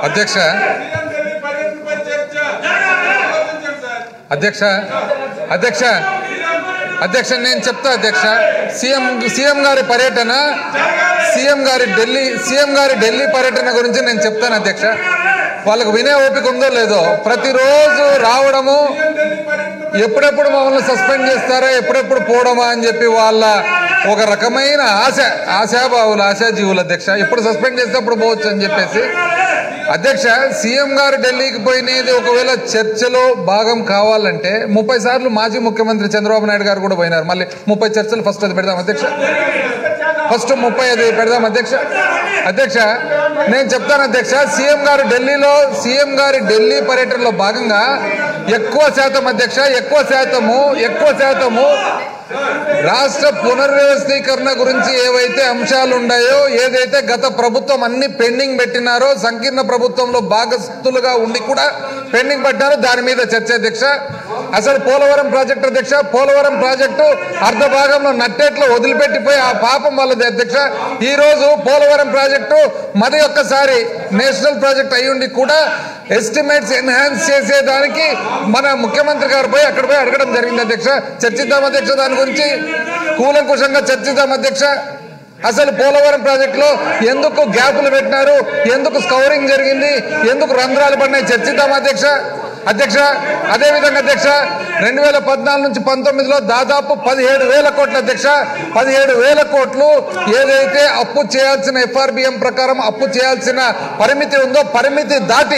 అధ్యక్ష అధ్యక్ష అధ్యక్ష అధ్యక్ష నేను చెప్తా అధ్యక్ష సీఎం గారి పర్యటన సీఎం గారి ఢిల్లీ పర్యటన గురించి నేను చెప్తాను అధ్యక్ష. వాళ్ళకు వినే ఓపిక ఉందో లేదో ప్రతిరోజు రావడము ఎప్పుడెప్పుడు మమ్మల్ని సస్పెండ్ చేస్తారా ఎప్పుడెప్పుడు పోవడమా అని చెప్పి వాళ్ళ ఒక రకమైన ఆశాజీవులు అధ్యక్ష. ఎప్పుడు సస్పెండ్ చేస్తే అప్పుడు పోవచ్చు అని చెప్పేసి అధ్యక్ష. సీఎం గారు ఢిల్లీకి పోయినది ఒకవేళ చర్చలో భాగం కావాలంటే 30 సార్లు మాజీ ముఖ్యమంత్రి చంద్రబాబు నాయుడు గారు కూడా పోయినారు. మళ్ళీ 30 చర్చలు ఫస్ట్ అది పెడదాం అధ్యక్ష. ఫస్ట్ 30 అది పెడదాం అధ్యక్ష. అధ్యక్ష నేను చెప్తాను అధ్యక్ష. సీఎం గారి ఢిల్లీ పర్యటనలో భాగంగా ఎక్కువ శాతము రాష్ట్ర పునర్వ్యవస్థీకరణ గురించి ఏవైతే అంశాలు ఉన్నాయో ఏదైతే గత ప్రభుత్వం అన్ని పెండింగ్ పెట్టినారో సంకీర్ణ ప్రభుత్వంలో భాగస్థులుగా ఉండి కూడా పెండింగ్ పెట్టారో దాని మీద చర్చ అధ్యక్ష. అసలు పోలవరం ప్రాజెక్టు అధ్యక్ష, పోలవరం ప్రాజెక్టు అర్ధ భాగంలో నట్టేట్లో వదిలిపెట్టిపోయి ఆ పాపం వాళ్ళది అధ్యక్ష. ఈ రోజు పోలవరం ప్రాజెక్టు మరి ఒక్కసారి నేషనల్ ప్రాజెక్ట్ అయ్యుండి కూడా ఎస్టిమేట్స్ ఎన్హాన్స్ చేసేదానికి మన ముఖ్యమంత్రి గారు అక్కడ పోయి అడగడం జరిగింది అధ్యక్ష. చర్చిద్దాం అధ్యక్ష, దాని గురించి కూలంకుషంగా చర్చిద్దాం అధ్యక్ష. అసలు పోలవరం ప్రాజెక్టులో ఎందుకు గ్యాపులు పెట్టినారు, ఎందుకు స్కౌరింగ్ జరిగింది, ఎందుకు రంధ్రాలు పడినాయి చర్చిద్దాం అధ్యక్ష. అదేవిధంగా అధ్యక్ష 2014 నుంచి 19లో దాదాపు 17,000 కోట్ల అధ్యక్ష. 17,000 కోట్లు ఏదైతే అప్పు చేయాల్సిన ఎఫ్ఆర్బిఎం ప్రకారం అప్పు చేయాల్సిన పరిమితి ఉందో పరిమితి దాటి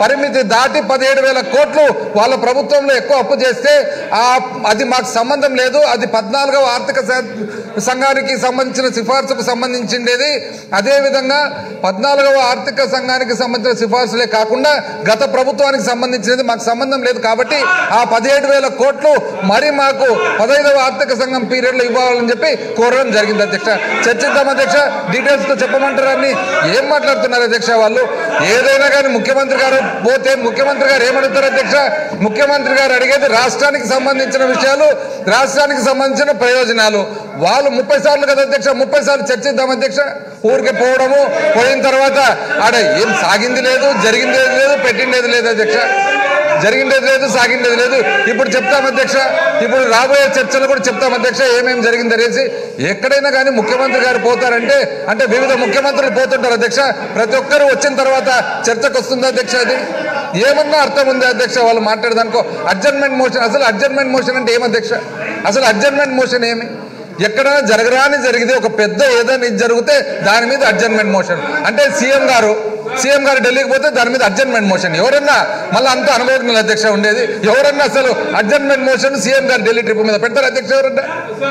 17,000 కోట్లు వాళ్ళ ప్రభుత్వంలో ఎక్కువ అప్పు చేస్తే అది మాకు సంబంధం లేదు. అది 14వ ఆర్థిక సంఘానికి సంబంధించిన సిఫార్సుకు సంబంధించిండేది. అదేవిధంగా 14వ ఆర్థిక సంఘానికి సంబంధించిన సిఫార్సులే కాకుండా గత ప్రభుత్వానికి సంబంధించినది మాకు సంబంధం లేదు. కాబట్టి ఆ 17,000 కోట్లు మరి మాకు 15వ ఆర్థిక సంఘం పీరియడ్ లో ఇవ్వాలని చెప్పి కోరడం జరిగింది అధ్యక్ష. చర్చిద్దాం అధ్యక్ష. డీటెయిల్స్ తో చెప్పమంటారని ఏం మాట్లాడుతున్నారు అధ్యక్ష వాళ్ళు. ఏదైనా కానీ ముఖ్యమంత్రి గారు పోతే ముఖ్యమంత్రి గారు ఏమడుగుతారు అధ్యక్ష. ముఖ్యమంత్రి గారు అడిగేది రాష్ట్రానికి సంబంధించిన విషయాలు, రాష్ట్రానికి సంబంధించిన ప్రయోజనాలు. వాళ్ళు 30 సార్లు కదా అధ్యక్ష, 30 సార్లు చర్చిద్దాం అధ్యక్ష. ఊరికి పోవడము, పోయిన తర్వాత ఆడ ఏం సాగింది లేదు, జరిగిందేది లేదు, పెట్టిండేది లేదు అధ్యక్ష. జరిగిండేది లేదు, సాగిండేది లేదు. ఇప్పుడు చెప్తాం అధ్యక్ష. ఇప్పుడు రాబోయే చర్చలు కూడా చెప్తాం అధ్యక్ష ఏమేమి జరిగింది అనేసి. ఎక్కడైనా కానీ ముఖ్యమంత్రి గారు పోతారంటే అంటే వివిధ ముఖ్యమంత్రులు పోతుంటారు అధ్యక్ష. ప్రతి ఒక్కరు వచ్చిన తర్వాత చర్చకు వస్తుంది అధ్యక్ష. అది ఏమన్నా అర్థం ఉంది అధ్యక్ష వాళ్ళు మాట్లాడదానికో. అడ్జర్న్మెంట్ మోషన్, అసలు అడ్జర్న్మెంట్ మోషన్ అంటే ఏం అధ్యక్ష? అసలు అడ్జర్న్మెంట్ మోషన్ ఏమి? ఎక్కడైనా జరగరాని జరిగితే ఒక పెద్ద ఏదైనా ఇది జరిగితే దాని మీద అడ్జర్న్మెంట్ మోషన్ అంటే సీఎం గారు ఢిల్లీకి పోతే దాని మీద అడ్జర్న్మెంట్ మోషన్. ఎవరన్నా మళ్ళీ అంత అనుభవజ్ఞులు అధ్యక్ష ఉండేది ఎవరన్నా అసలు అడ్జర్న్మెంట్ మోషన్ సీఎం గారు ఢిల్లీ ట్రిప్ మీద పెడతారు అధ్యక్ష? ఎవరన్నా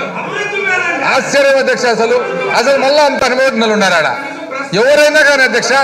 ఆశ్చర్యం అధ్యక్ష. అసలు మళ్ళీ అంత అనుభవజ్ఞులు ఉన్నారు ఆడ ఎవరైనా కానీ అధ్యక్ష.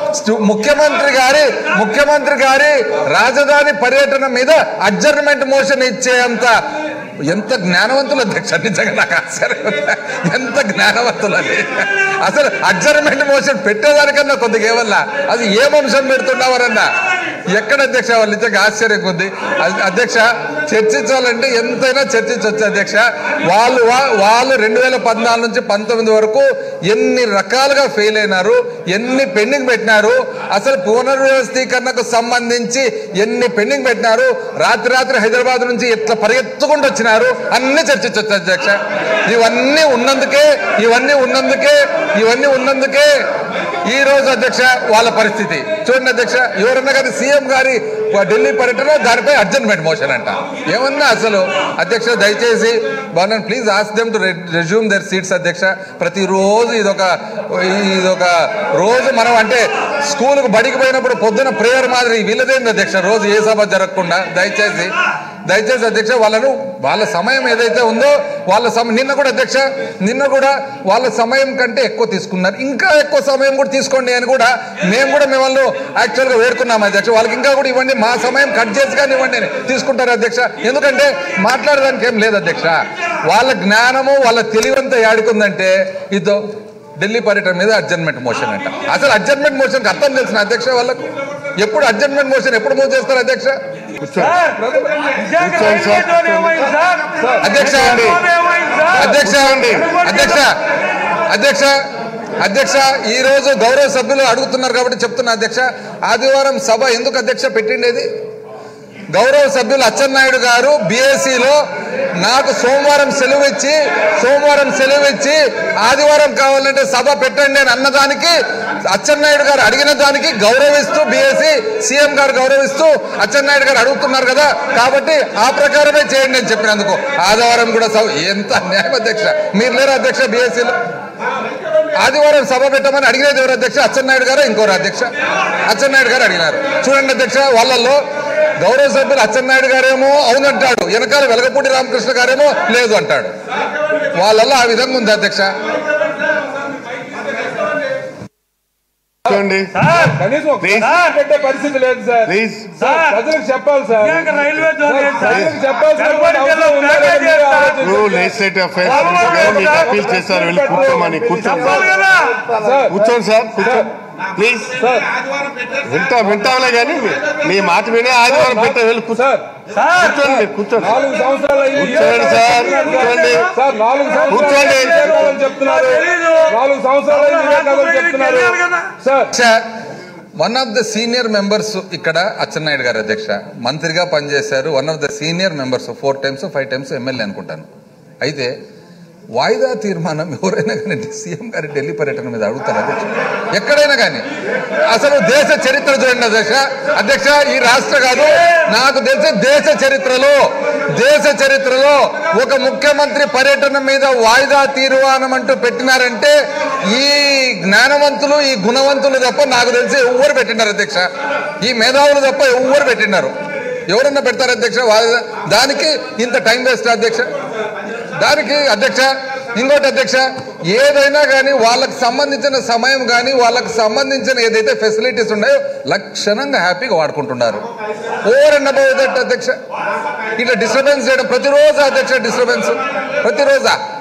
ముఖ్యమంత్రి గారి రాజధాని పర్యటన మీద అడ్జర్న్మెంట్ మోషన్ ఇచ్చేంత ఎంత జ్ఞానవంతులు అధ్యక్ష. నిజంగా నాకు ఆశ్చర్యం. ఎంత జ్ఞానవంతులు అది. అసలు అడ్జర్న్మెంట్ మోషన్ పెట్టేదానికన్నా కొద్దిగా ఏమన్నా అది ఏం అంశం పెడుతున్నావారన్నా ఎక్కడ అధ్యక్ష? వాళ్ళు నిజంగా ఆశ్చర్యం కొద్ది అధ్యక్ష. చర్చించాలంటే ఎంతైనా చర్చించవచ్చు అధ్యక్ష. వాళ్ళు 2014 నుంచి 19 వరకు ఎన్ని రకాలుగా ఫెయిల్ అయినారు, ఎన్ని పెండింగ్ పెట్టినారు, అసలు పునర్వ్యవస్థీకరణకు సంబంధించి ఎన్ని పెండింగ్ పెట్టినారు, రాత్రి హైదరాబాద్ నుంచి ఎట్లా పరిగెత్తుకుంటూ వచ్చినారు అన్ని చర్చించవచ్చు అధ్యక్ష. ఇవన్నీ ఉన్నందుకే ఈ రోజు అధ్యక్ష వాళ్ళ పరిస్థితి చూడండి అధ్యక్ష. ఎవరన్నా కానీ సీఎం గారి ఢిల్లీ పర్యటన దానిపై అడ్జర్న్మెంట్ మోషన్ అంట. ఏమన్నా అసలు అధ్యక్ష దయచేసి please ask them to resume their seats అధ్యక్ష. ప్రతిరోజు ఇదొక రోజు మనం అంటే స్కూల్కి బడికి పోయినప్పుడు పొద్దున ప్రేయర్ మాదిరి వీళ్ళదేంది అధ్యక్ష రోజు ఏ సభ జరగకుండా. దయచేసి అధ్యక్ష వాళ్ళ సమయం ఏదైతే ఉందో వాళ్ళ నిన్న కూడా వాళ్ళ సమయం కంటే ఎక్కువ తీసుకున్నారు. ఇంకా ఎక్కువ సమయం కూడా తీసుకోండి అని కూడా మేము కూడా మిమ్మల్ని యాక్చువల్గా వేడుకున్నాం అధ్యక్ష. వాళ్ళకి ఇంకా కూడా ఇవ్వండి, మా సమయం కట్ చేసి కానీ ఇవ్వండి అని తీసుకుంటారు అధ్యక్ష. ఎందుకంటే మాట్లాడడానికి ఏం లేదు అధ్యక్ష. వాళ్ళ జ్ఞానము వాళ్ళ తెలివంతా యాడుకుందంటే ఇదో ఢిల్లీ పర్యటన మీద అడ్జర్న్మెంట్ మోషన్ అంట. అసలు అడ్జర్న్మెంట్ మోషన్కి అర్థం తెలిసిన అధ్యక్ష వాళ్ళకు. ఎప్పుడు అడ్జర్న్మెంట్ మోషన్ ఎప్పుడు మూవ్ చేస్తారు అధ్యక్ష? అధ్యక్ష ఈ రోజు గౌరవ సభ్యులు అడుగుతున్నారు కాబట్టి చెప్తున్నా అధ్యక్ష, ఆదివారం సభ ఎందుకు అధ్యక్ష పెట్టిండేది? గౌరవ సభ్యులు అచ్చెన్నాయుడు గారు బీఎస్సీలో నాకు సోమవారం సెలవు ఇచ్చి ఆదివారం కావాలంటే సభ పెట్టండి అని అన్నదానికి అచ్చెన్నాయుడు గారు అడిగిన దానికి గౌరవిస్తూ బీఎస్సీ సీఎం గారు గౌరవిస్తూ అచ్చెన్నాయుడు గారు అడుగుతున్నారు కదా, కాబట్టి ఆ ప్రకారమే చేయండి అని చెప్పినందుకు ఆదివారం కూడా సభ. ఎంత న్యాయం అధ్యక్ష, మీరు లేరు అధ్యక్ష బీఎస్సీలో? ఆదివారం సభ పెట్టమని అడిగినది ఎవరు అధ్యక్ష? అచ్చెన్నాయుడు గారు ఇంకోరు అధ్యక్ష? అచ్చెన్నాయుడు గారు అడిగినారు. చూడండి అధ్యక్ష, వాళ్ళల్లో గౌరవ సభ్యులు అచ్చెన్నాయుడు గారేమో అవునంటాడు, వెనకాల వెలగపూడి రామకృష్ణ గారేమో లేదు అంటాడు. వాళ్ళల్లో ఆ విధంగా ఉంది అధ్యక్ష. పెట్టే పరిస్థితి లేదు సార్, ప్రజలకు చెప్పాలి సార్, అప్పీల్ చేస్తారు, వెళ్ళి కూర్చోమని. కూర్చోండి సార్, ప్లీజ్. వింటాంలే కానీ మీ మాట వినే ఆదివారం పెట్టే వెళ్ళి కూర్చోండి. మీరు కూర్చోండి, 4 సంవత్సరాలు కూర్చోండి సార్, కూర్చోండి, కూర్చోండి. 4 సంవత్సరాలు చెప్తున్నారు. One of the senior members ఇక్కడ అచ్చెన్నాయుడు గారు అధ్యక్ష, మంత్రిగా పనిచేశారు. One of the senior members 4 times 5 times MLA అనుకుంటాను. అయితే వాయిదా తీర్మానం ఎవరైనా కానీ సీఎం గారి ఢిల్లీ పర్యటన మీద అడుగుతారు అధ్యక్ష, ఎక్కడైనా కానీ. అసలు దేశ చరిత్ర చూడండి అధ్యక్ష, ఈ రాష్ట్ర కాదు, నాకు తెలిసి దేశ చరిత్రలో ఒక ముఖ్యమంత్రి పర్యటన మీద వాయిదా తీర్మానం అంటూ పెట్టినారంటే ఈ జ్ఞానవంతులు, ఈ గుణవంతులు తప్ప నాకు తెలిసి ఎవరు పెట్టినారు అధ్యక్ష, ఈ మేధావులు తప్ప ఎవరు పెట్టినారు? ఎవరన్నా పెడతారు అధ్యక్ష? దానికి ఇంత టైం వేస్ట్ అధ్యక్ష. దానికి అధ్యక్ష ఇంకోటి అధ్యక్ష, ఏదైనా కానీ వాళ్ళకి సంబంధించిన సమయం కానీ వాళ్ళకి సంబంధించిన ఏదైతే ఫెసిలిటీస్ ఉన్నాయో లక్షణంగా హ్యాపీగా వాడుకుంటున్నారు. ఓవర్ అండ్ అబౌవ్ దట్ అధ్యక్ష, ఇట్లా డిస్టర్బెన్స్ చేయడం ప్రతిరోజు అధ్యక్ష, డిస్టర్బెన్స్ ప్రతిరోజు.